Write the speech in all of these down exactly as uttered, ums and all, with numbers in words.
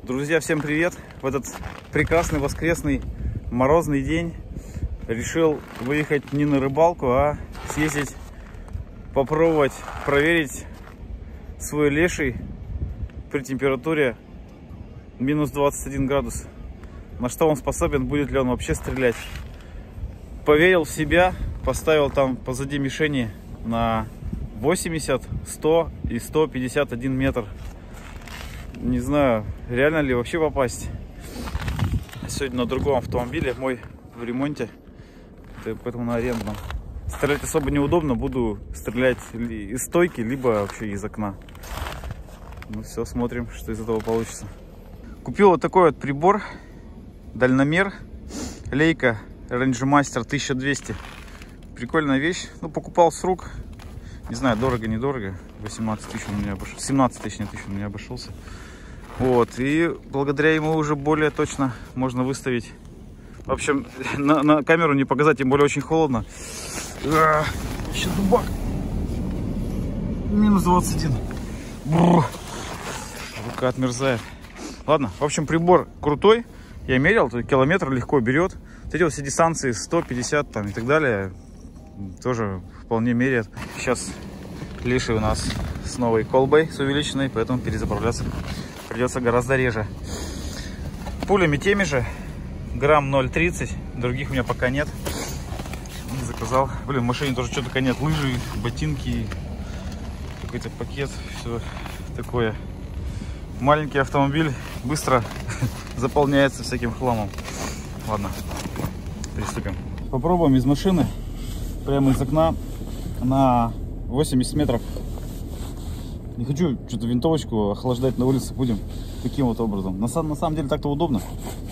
Друзья, всем привет! В этот прекрасный воскресный морозный день решил выехать не на рыбалку, а съездить, попробовать проверить свой леший при температуре минус двадцать один градус. На что он способен, будет ли он вообще стрелять. Поверил в себя, поставил там позади мишени на восемьдесят, сто и сто пятьдесят один метр. Не знаю, реально ли вообще попасть. Сегодня на другом автомобиле, мой в ремонте, поэтому на арендном. Стрелять особо неудобно, буду стрелять из стойки, либо вообще из окна. Ну все, смотрим, что из этого получится. Купил вот такой вот прибор, дальномер, Leica Rangemaster тысяча двести. Прикольная вещь, ну покупал с рук. Не знаю, дорого-недорого, восемнадцать тысяч у меня обошелся, семнадцать тысяч у меня обошелся. Вот, и благодаря ему уже более точно можно выставить. В общем, на, на камеру не показать, тем более очень холодно. А, еще дубак. минус двадцать один. Бррр. Рука отмерзает. Ладно, в общем, прибор крутой. Я мерил, километр легко берет. Вот эти вот все дистанции сто пятьдесят там и так далее тоже вполне меряет. Сейчас леший у нас с новой колбой, с увеличенной, поэтому перезаправляться придется гораздо реже. Пулями теми же, грамм ноль тридцать, других у меня пока нет. Не заказал. Блин, в машине тоже что-то пока нет. Лыжи, ботинки, какой-то пакет, все такое. Маленький автомобиль быстро заполняется всяким хламом. Ладно, приступим. Попробуем из машины. Прямо из окна на восемьдесят метров. Не хочу что-то винтовочку охлаждать на улице. Будем таким вот образом. На, на самом деле так-то удобно.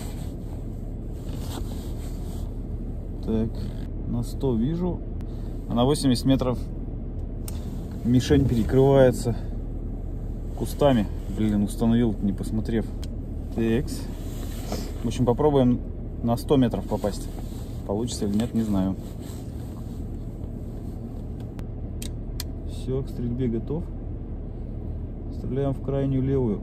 Так, на сто вижу. А на восемьдесят метров мишень перекрывается кустами. Блин, установил, не посмотрев. Так. В общем, попробуем на сто метров попасть. Получится или нет, не знаю. Все, к стрельбе готов. Стреляем в крайнюю левую.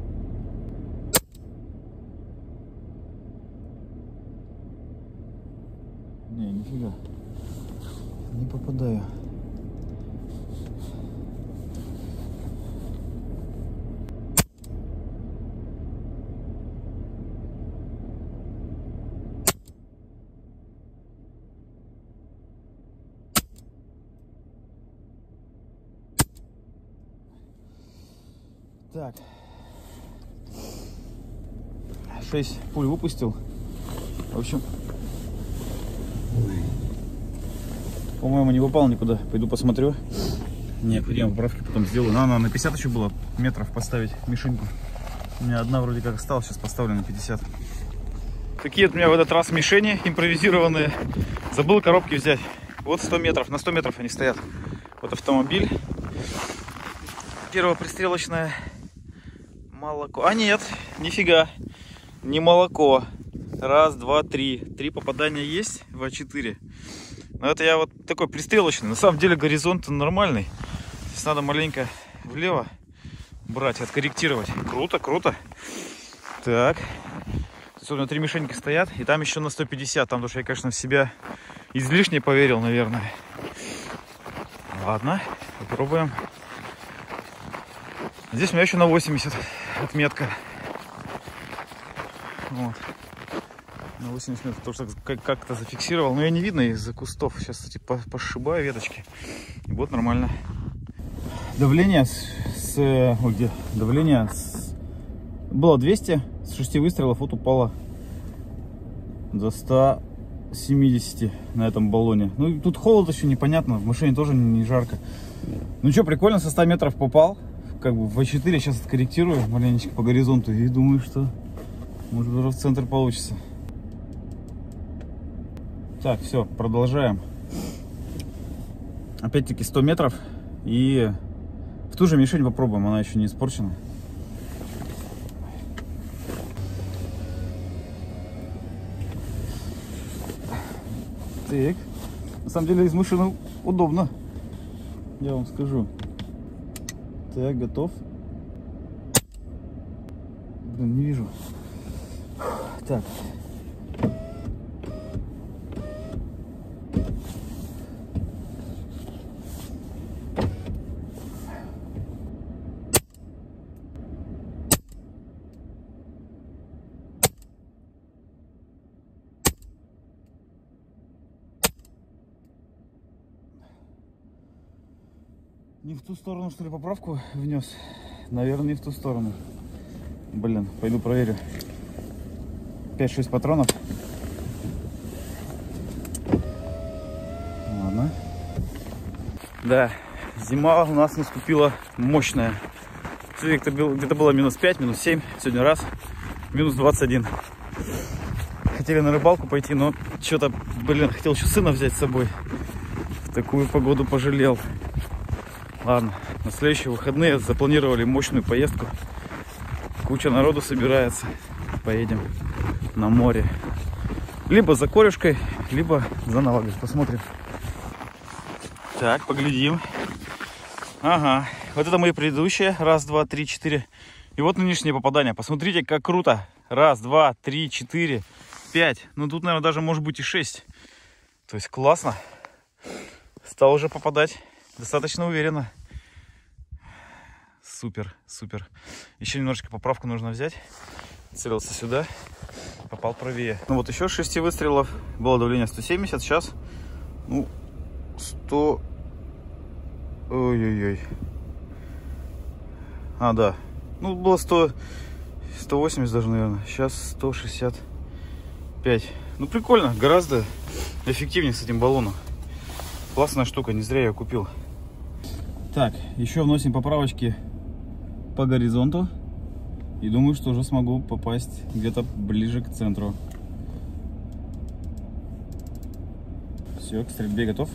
Не, нифига. Не попадаю. Так, шесть пуль выпустил. В общем, по-моему, не попал никуда. Пойду посмотрю. Необходимо поправки потом сделаю. Надо на пятьдесят еще было метров поставить мишеньку. У меня одна вроде как осталась, сейчас поставлю на пятьдесят. Такие вот у меня в этот раз мишени импровизированные. Забыл коробки взять. Вот сто метров, на сто метров они стоят. Вот автомобиль. Первопристрелочная. Молоко. А нет, нифига, не молоко. Раз, два, три. Три попадания есть в А четыре. Но это я вот такой пристрелочный. На самом деле горизонт нормальный. Здесь надо маленько влево брать, откорректировать. Круто, круто. Так. Тут у меня три мишеньки стоят. И там еще на сто пятьдесят. Там, потому что я, конечно, в себя излишне поверил, наверное. Ладно, попробуем. Здесь у меня еще на восемьдесят отметка. Вот. На восемьдесят метров тоже как-то зафиксировал. Но я не видно из-за кустов. Сейчас, кстати, пошибаю веточки. И будет нормально. Давление с... с ой, где? Давление с, было двести. С шести выстрелов вот упало до ста семидесяти на этом баллоне. Ну, тут холод еще непонятно. В машине тоже не жарко. Ну что, прикольно, со ста метров попал. Как бы в А четыре сейчас откорректирую маленечко по горизонту и думаю, что может быть в центр получится. Так, все, продолжаем. Опять-таки сто метров и в ту же мишень попробуем, она еще не испорчена. Так, на самом деле из машины удобно, я вам скажу. Так, готов. Блин, не вижу. Так. Не в ту сторону, что ли, поправку внес? Наверное, не в ту сторону. Блин, пойду проверю. пять-шесть патронов. Ладно. Да, зима у нас наступила мощная. Где-то было минус пять, минус семь. Сегодня раз, минус двадцать один. Хотели на рыбалку пойти, но что-то, блин, хотел еще сына взять с собой. В такую погоду пожалел. Ладно, на следующие выходные запланировали мощную поездку. Куча народу собирается. Поедем на море. Либо за корюшкой, либо за налагой. Посмотрим. Так, поглядим. Ага, вот это мои предыдущие. Раз, два, три, четыре. И вот нынешнее попадание. Посмотрите, как круто. Раз, два, три, четыре, пять. Ну тут, наверное, даже может быть и шесть. То есть классно. Стал уже попадать достаточно уверенно. Супер, супер. Еще немножечко поправку нужно взять. Целился сюда. Попал правее. Ну вот еще шесть выстрелов. Было давление сто семьдесят. Сейчас, ну, сто... Ой-ой-ой. А, да. Ну, было сто... сто восемьдесят даже, наверное. Сейчас сто шестьдесят пять. Ну, прикольно. Гораздо эффективнее с этим баллоном. Классная штука. Не зря я ее купил. Так, еще вносим поправочки по горизонту. И думаю, что уже смогу попасть где-то ближе к центру. Все, к стрельбе готов.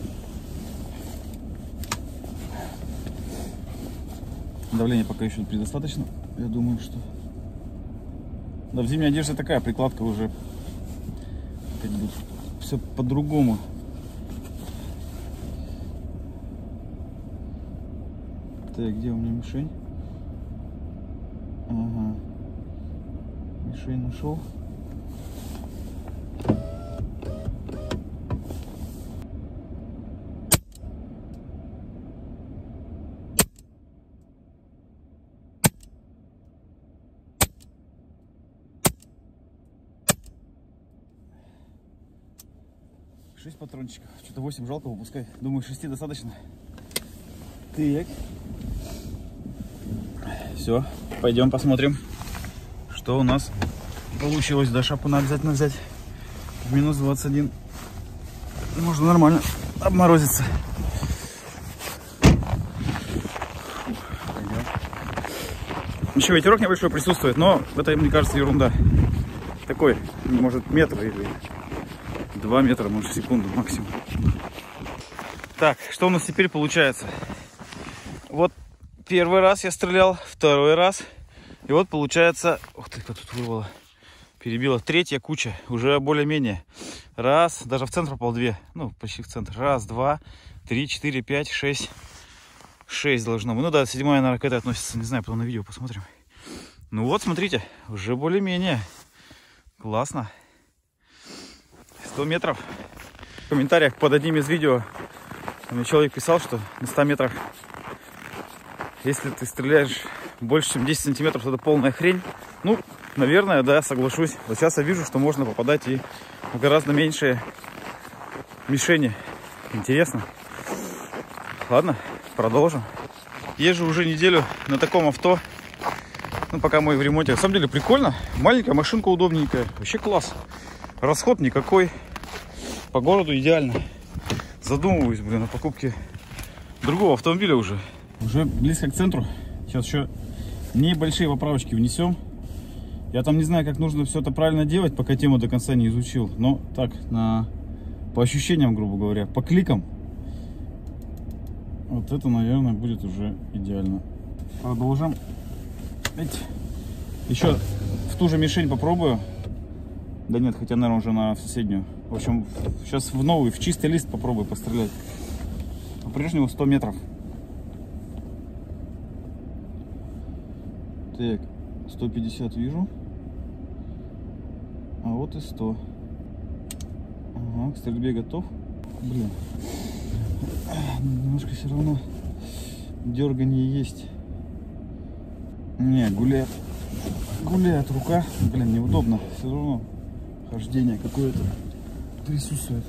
Давление пока еще предостаточно. Я думаю, что... Да, в зимней одежде такая прикладка уже как бы все по-другому. Так, где у меня мишень? Ага. Мишень нашел. шесть патрончиков. Что-то восемь жалко выпускай. Думаю, шести достаточно. Так. Все, пойдем посмотрим, что у нас получилось. Да, шапку надо обязательно взять. В минус двадцать один. Можно нормально обморозиться. Еще ветерок небольшой присутствует, но это, мне кажется, ерунда. Такой, может, метр или два метра, может, в секунду максимум. Так, что у нас теперь получается? Вот первый раз я стрелял, второй раз. И вот получается... Ух ты, как тут вырвало. Перебило. Третья куча. Уже более-менее. Раз, даже в центр попал две. Ну, почти в центр. Раз, два, три, четыре, пять, шесть. Шесть должно быть. Ну да, седьмая, наверное, к этой относится. Не знаю, потом на видео посмотрим. Ну вот, смотрите. Уже более-менее. Классно. сто метров. В комментариях под одним из видео мне человек писал, что на ста метрах, если ты стреляешь больше, чем десять сантиметров, это полная хрень. Ну, наверное, да, соглашусь. Вот сейчас я вижу, что можно попадать и в гораздо меньшие мишени. Интересно. Ладно, продолжим. Езжу уже неделю на таком авто. Ну, пока мы в ремонте. На самом деле прикольно. Маленькая машинка, удобненькая. Вообще класс. Расход никакой. По городу идеально. Задумываюсь, блин, о покупке другого автомобиля уже. Уже близко к центру. Сейчас еще небольшие поправочки внесем. Я там не знаю, как нужно все это правильно делать, пока тему до конца не изучил. Но так, на... по ощущениям, грубо говоря, по кликам. Вот это, наверное, будет уже идеально. Продолжим. Еще в ту же мишень попробую. Да нет, хотя, наверное, уже на соседнюю. В общем, сейчас в новый, в чистый лист попробую пострелять. По-прежнему сто метров. Так, сто пятьдесят вижу. А вот и сто. Ага, к стрельбе готов. Блин. Немножко все равно дергание есть. Не, гуляет. Гуляет рука. Блин, неудобно. Все равно хождение какое-то присутствует.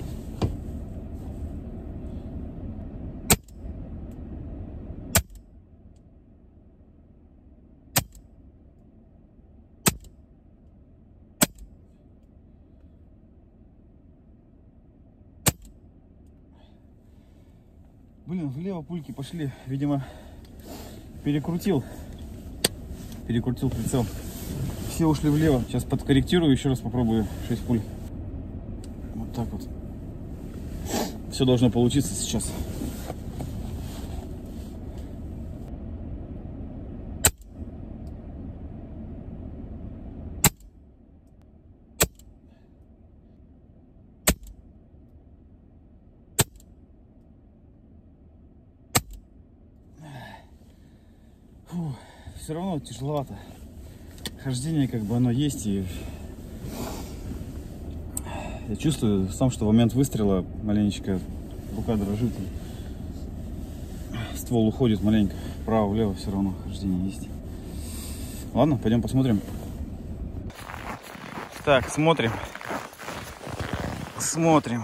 Блин, влево пульки пошли. Видимо, перекрутил. Перекрутил прицел. Все ушли влево. Сейчас подкорректирую, еще раз попробую шесть пуль. Вот так вот. Все должно получиться сейчас. Фу, все равно тяжеловато. Хождение как бы оно есть, и я чувствую сам, что в момент выстрела маленечко рука дрожит, и ствол уходит маленько вправо-влево, все равно хождение есть. Ладно, пойдем посмотрим. Так, смотрим. Смотрим.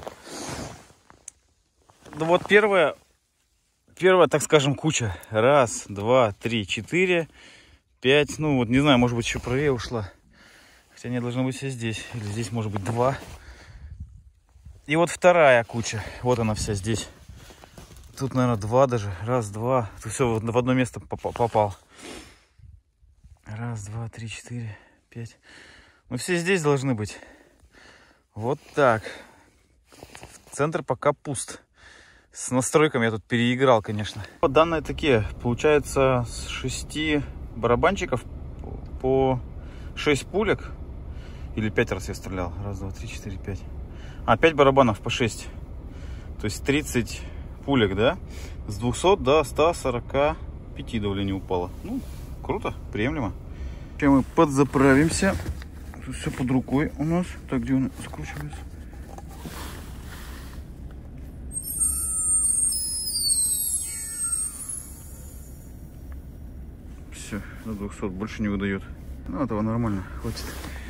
Да вот первая, первая, так скажем, куча. Раз, два, три, четыре, пять. Ну вот, не знаю, может быть, еще правее ушла. Хотя не должно быть все здесь. Или здесь может быть два. И вот вторая куча. Вот она вся здесь. Тут, наверное, два даже. Раз, два. Тут все в одно место попал. Раз, два, три, четыре, пять. Ну все здесь должны быть. Вот так. Центр пока пуст. С настройками я тут переиграл, конечно. Вот данные такие. Получается, с шести барабанчиков по шесть пулек. Или пять раз я стрелял. Раз, два, три, четыре, пять. А, пять барабанов по шесть. То есть тридцать пулек, да? С двухсот до ста сорока пяти давление упало. Ну, круто, приемлемо. Сейчас мы подзаправимся. Тут все под рукой у нас. Так, где он скручивается? Все, до двухсот больше не выдает. Ну, этого нормально, хватит.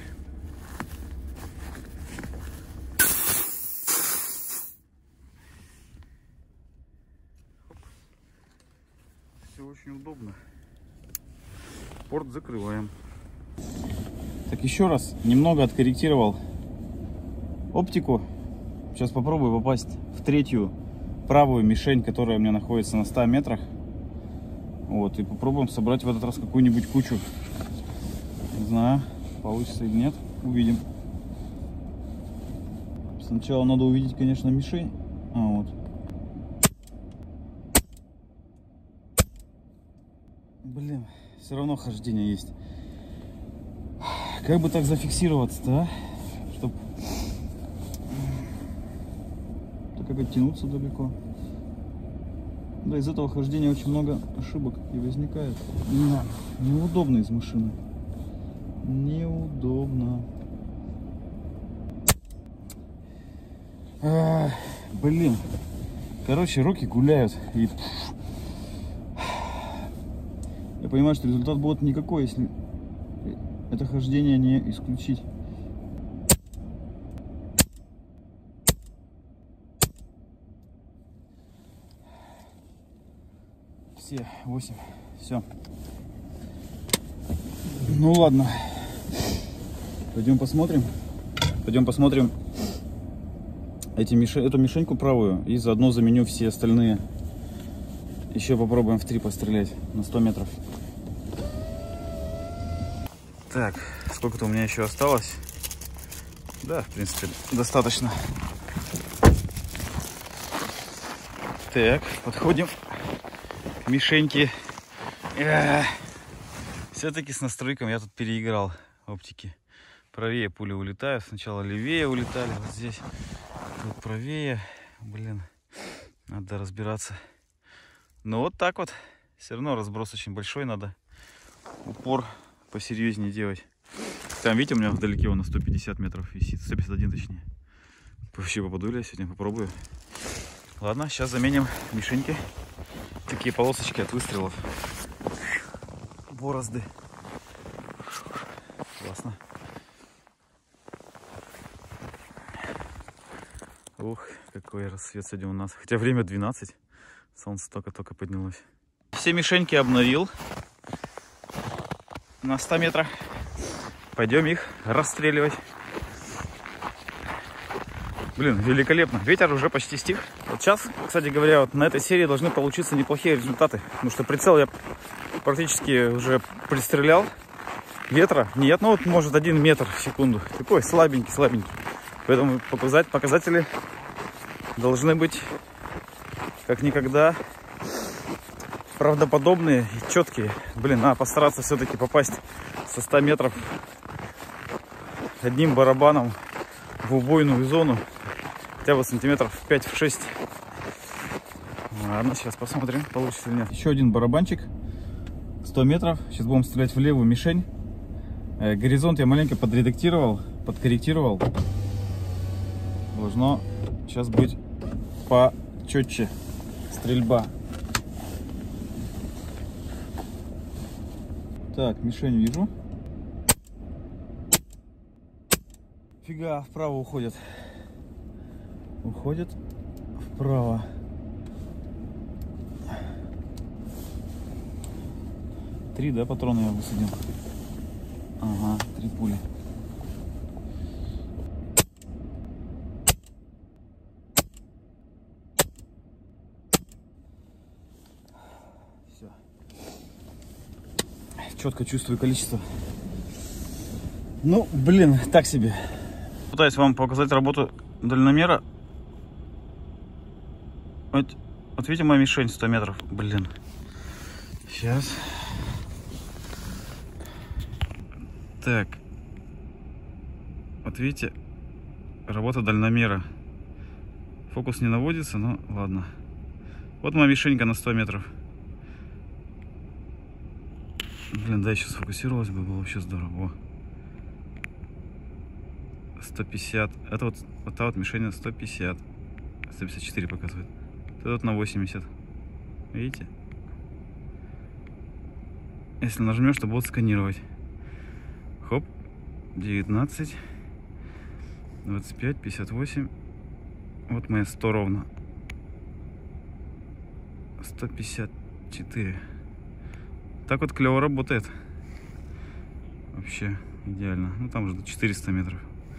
Все очень удобно. Порт закрываем. Так, еще раз немного откорректировал оптику. Сейчас попробую попасть в третью правую мишень, которая у меня находится на ста метрах. Вот, и попробуем собрать в этот раз какую-нибудь кучу. Не знаю, получится или нет. Увидим. Сначала надо увидеть, конечно, мишень. А, вот. Блин, все равно хождение есть. Как бы так зафиксироваться-то, а? Чтоб... Так как оттянуться далеко. Да, из этого хождения очень много ошибок и возникает. Да, неудобно из машины. Неудобно. А, блин. Короче, руки гуляют. И... Я понимаю, что результат будет никакой, если это хождение не исключить. Все, восемь. Все. Ну ладно. Пойдем посмотрим. Пойдем посмотрим эти мишень, эту мишеньку правую. И заодно заменю все остальные. Еще попробуем в три пострелять на сто метров. Так, сколько-то у меня еще осталось. Да, в принципе, достаточно. Так, подходим к мишеньке. Все-таки с настройками я тут переиграл оптики. Правее пули улетают. Сначала левее улетали. Вот здесь. Тут правее. Блин, надо разбираться. Но вот так вот. Все равно разброс очень большой. Надо упор посерьезнее делать. Там, видите, у меня вдалеке он на сто пятьдесят метров висит, сто пятьдесят один точнее. Вообще попаду ли я сегодня, попробую. Ладно, сейчас заменим мишеньки. Такие полосочки от выстрелов. Борозды. Классно. Ух, какой рассвет сегодня у нас. Хотя время двенадцать. Солнце только-только поднялось. Все мишеньки обновил. На сто метрах. Пойдем их расстреливать. Блин, великолепно. Ветер уже почти стих. Вот сейчас, кстати говоря, вот на этой серии должны получиться неплохие результаты. Потому что прицел я практически уже пристрелял. Ветра нет, ну вот может один метр в секунду. Такой слабенький, слабенький. Поэтому показать, показатели должны быть как никогда правдоподобные и четкие. Блин, надо постараться все-таки попасть со ста метров одним барабаном в убойную зону. Хотя бы сантиметров пять-шесть. Ладно, сейчас посмотрим, получится или нет. Еще один барабанчик. сто метров. Сейчас будем стрелять в левую мишень. Э, горизонт я маленько подредактировал, подкорректировал. Должно сейчас быть почетче стрельба. Так, мишень вижу. Фига, вправо уходит. Уходит вправо. Три, да, патрона я высадил? Ага, три пули. Все. Четко чувствую количество. Ну, блин, так себе. Пытаюсь вам показать работу дальномера. Вот, вот видите, моя мишень сто метров. Блин. Сейчас. Так. Вот видите, работа дальномера. Фокус не наводится, но ладно. Вот моя мишенька на сто метров. Блин, да, еще сфокусировалась бы, было вообще здорово. сто пятьдесят. Это вот, вот та вот мишень на сто пятьдесят. сто пятьдесят четыре показывает. Это вот на восемьдесят. Видите? Если нажмешь, то будет сканировать. Хоп. девятнадцать. двадцать пять, пятьдесят восемь. Вот моя сто ровно. сто пятьдесят четыре. Так вот клево работает. Вообще идеально. Ну там уже четыреста метров.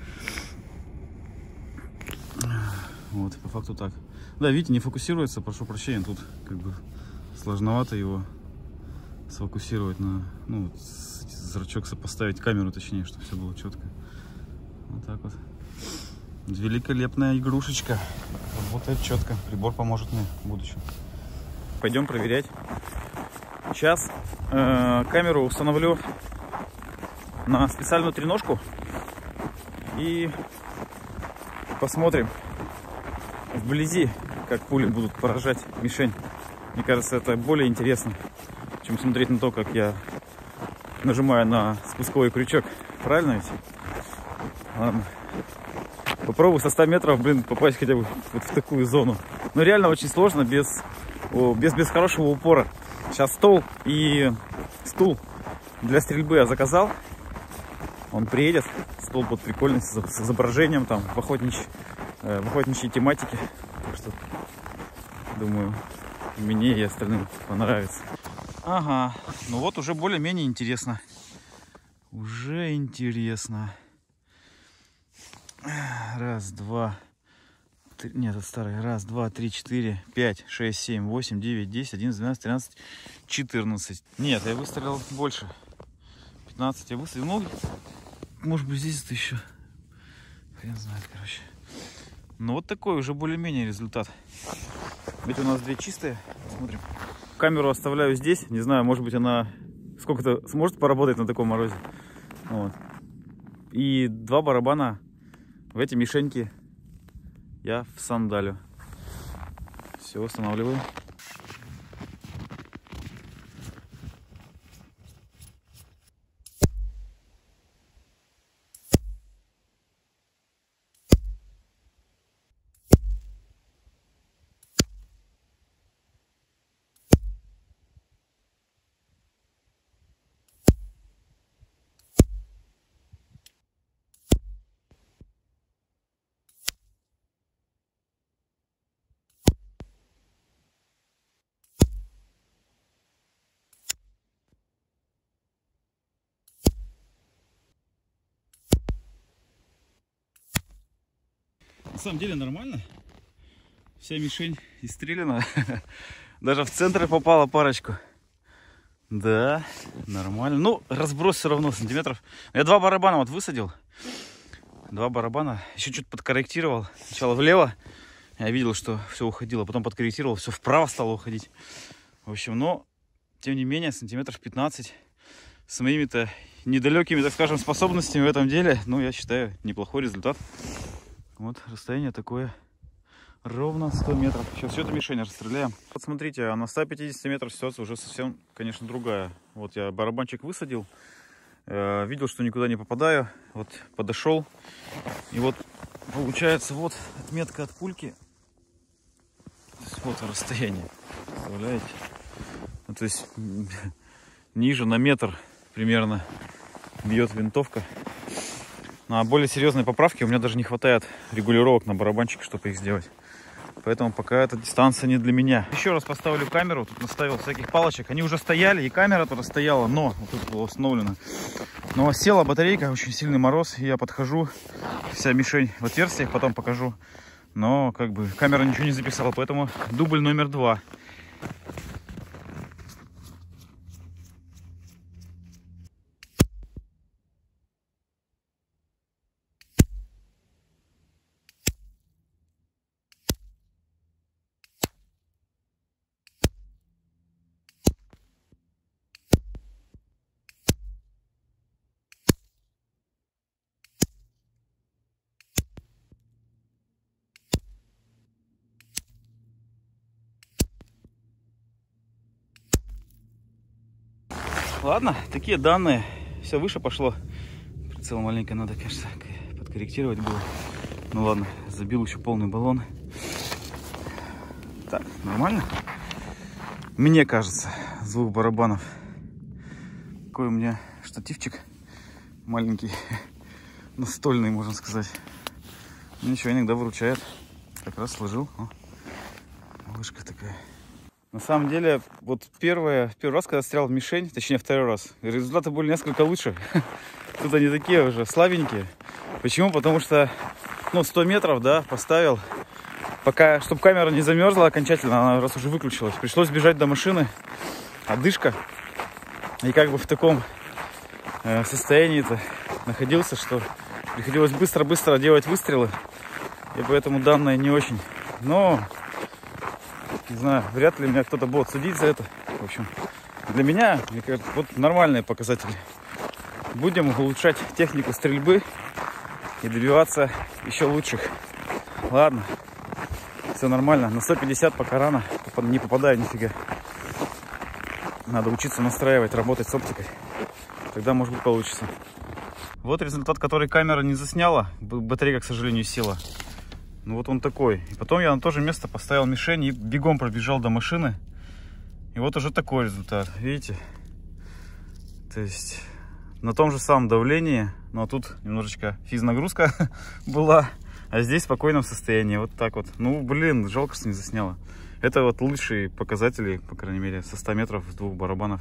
Вот, по факту так. Да, видите, не фокусируется, прошу прощения, тут как бы сложновато его сфокусировать на, ну, зрачок сопоставить, камеру точнее, чтобы все было четко. Вот так вот. Великолепная игрушечка. Работает четко. Прибор поможет мне в будущем. Пойдем проверять. Сейчас э, камеру установлю на специальную треножку и посмотрим вблизи, как пули будут поражать мишень. Мне кажется, это более интересно, чем смотреть на то, как я нажимаю на спусковой крючок. Правильно ведь? Ладно. Попробую со ста метров, блин, попасть хотя бы вот в такую зону. Но реально очень сложно без, без, без хорошего упора. Сейчас стол и стул для стрельбы я заказал. Он приедет. Стол будет прикольный, с изображением там в охотничьей, в охотничьей тематике. Так что, думаю, мне и остальным понравится. Ага, ну вот уже более-менее интересно. Уже интересно. Раз, два, три, нет, это старый. Раз, два, три, четыре, пять, шесть, семь, восемь, девять, десять, одиннадцать, двенадцать, тринадцать, четырнадцать. Нет, я выстрелил больше. пятнадцать я выстрелил. Ну, может быть, здесь это еще. Хрен знает, короче. Ну, вот такой уже более-менее результат. Ведь у нас две чистые. Смотрим. Камеру оставляю здесь. Не знаю, может быть, она сколько-то сможет поработать на таком морозе. Вот. И два барабана в эти мишеньки я всандалю. Все, устанавливаю. На самом деле нормально. Вся мишень истрелена. Даже в центр попала парочку. Да, нормально. Ну, разброс все равно сантиметров. Я два барабана вот высадил. Два барабана. Еще чуть подкорректировал. Сначала влево. Я видел, что все уходило. Потом подкорректировал. Все вправо стало уходить. В общем, но, тем не менее, сантиметров пятнадцать. С моими-то недалекими, так скажем, способностями в этом деле. Ну, я считаю, неплохой результат. Вот расстояние такое. Ровно сто метров. Сейчас всю эту мишень расстреляем. Вот смотрите, а на ста пятидесяти метрах ситуация уже совсем, конечно, другая. Вот я барабанчик высадил. Э, видел, что никуда не попадаю. Вот подошел. И вот получается вот отметка от пульки. То есть вот расстояние. Представляете? Ну, то есть ниже на метр примерно бьет винтовка. На более серьезные поправки у меня даже не хватает регулировок на барабанчике, чтобы их сделать. Поэтому пока эта дистанция не для меня. Еще раз поставлю камеру. Тут наставил всяких палочек. Они уже стояли, и камера туда стояла, но вот тут было установлено. Но села батарейка, очень сильный мороз. И я подхожу, вся мишень в отверстиях, потом покажу. Но как бы камера ничего не записала, поэтому дубль номер два. Ладно, такие данные. Все выше пошло. Прицел маленько надо, конечно, подкорректировать было. Ну ладно, забил еще полный баллон. Так, нормально? Мне кажется, звук барабанов. Такой у меня штативчик маленький, настольный, можно сказать. Ничего, иногда выручает. Как раз сложил. О, вышка такая. На самом деле, вот первое, первый раз, когда стрелял в мишень, точнее второй раз, результаты были несколько лучше. Тут они такие уже слабенькие. Почему? Потому что, ну, сто метров, да, поставил. Пока, чтобы камера не замерзла окончательно, она раз уже выключилась. Пришлось бежать до машины, одышка. И как бы в таком э, состоянии-то находился, что приходилось быстро-быстро делать выстрелы. И поэтому данные не очень. Но... Не знаю, вряд ли меня кто-то будет судить за это. В общем, для меня, мне кажется, вот нормальные показатели. Будем улучшать технику стрельбы и добиваться еще лучших. Ладно, все нормально. На сто пятьдесят пока рано, не попадаю нифига. Надо учиться настраивать, работать с оптикой. Тогда, может быть, получится. Вот результат, который камера не засняла. Батарейка, к сожалению, села. Ну вот он такой. И потом я на то же место поставил мишень и бегом пробежал до машины. И вот уже такой результат. Видите? То есть на том же самом давлении, но тут немножечко физнагрузка была, а здесь в спокойном состоянии. Вот так вот. Ну, блин, жалко, что не засняло. Это вот лучшие показатели, по крайней мере, со ста метров с двух барабанов.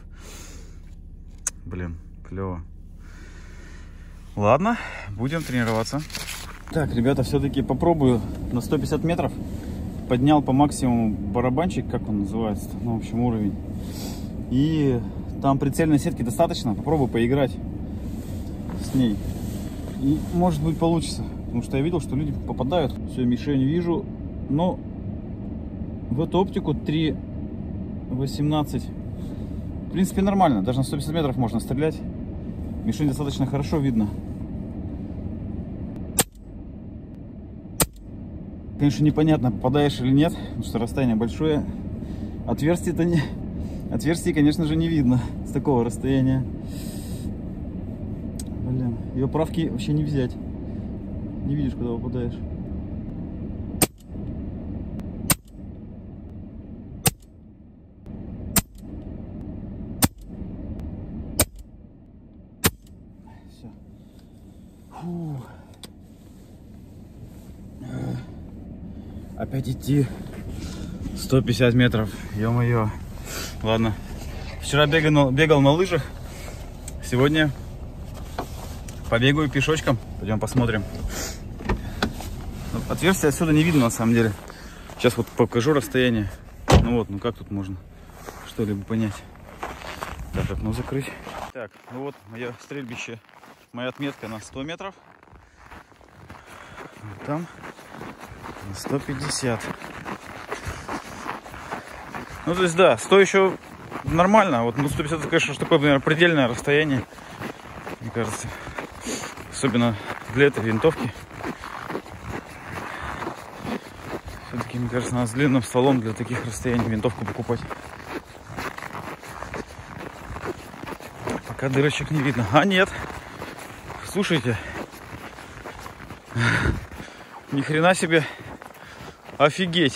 Блин, клево. Ладно, будем тренироваться. Так, ребята, все-таки попробую на сто пятьдесят метров. Поднял по максимуму барабанчик, как он называется, ну, в общем, уровень. И там прицельной сетки достаточно. Попробую поиграть с ней. И может быть получится. Потому что я видел, что люди попадают. Все, мишень вижу. Но в эту оптику три восемнадцать. В принципе, нормально. Даже на сто пятьдесят метров можно стрелять. Мишень достаточно хорошо видно. Конечно, непонятно, попадаешь или нет, потому что расстояние большое. Отверстий-то не... Отверстий, конечно же, не видно с такого расстояния. Блин, ее правки вообще не взять. Не видишь, куда попадаешь. Все. Фу. Опять идти сто пятьдесят метров, ё-моё. Ладно, вчера бегал, бегал на лыжах, сегодня побегаю пешочком, пойдем посмотрим. Отверстие отсюда не видно на самом деле. Сейчас вот покажу расстояние. Ну вот, ну как тут можно что-либо понять? Так, окно закрыть. Так, ну вот мое стрельбище, моя отметка на сто метров. Вот там на сто пятьдесят. Ну то есть да, сто еще нормально. Вот ну, сто пятьдесят, это, конечно, такое, наверное, предельное расстояние, мне кажется. Особенно для этой винтовки. Все-таки, мне кажется, надо с длинным стволом для таких расстояний винтовку покупать. Пока дырочек не видно. А нет. Слушайте. Ни хрена себе. Офигеть.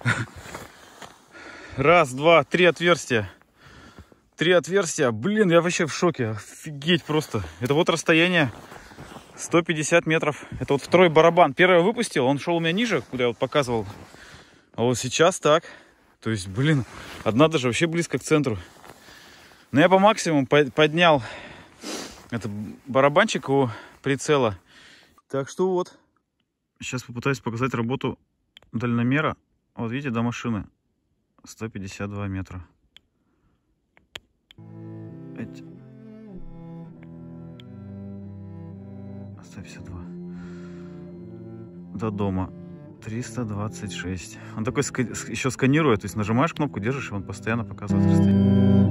Раз, два, три отверстия. Три отверстия. Блин, я вообще в шоке. Офигеть просто. Это вот расстояние сто пятьдесят метров. Это вот второй барабан. Первый я выпустил, он шел у меня ниже, куда я вот показывал. А вот сейчас так. То есть, блин, одна даже вообще близко к центру. Но я по максимуму поднял этот барабанчик у прицела. Так что вот. Сейчас попытаюсь показать работу дальномера. Вот видите, до машины. сто пятьдесят два метра. сто пятьдесят два. До дома триста двадцать шесть. Он такой еще сканирует, то есть нажимаешь кнопку, держишь, и он постоянно показывает расстояние.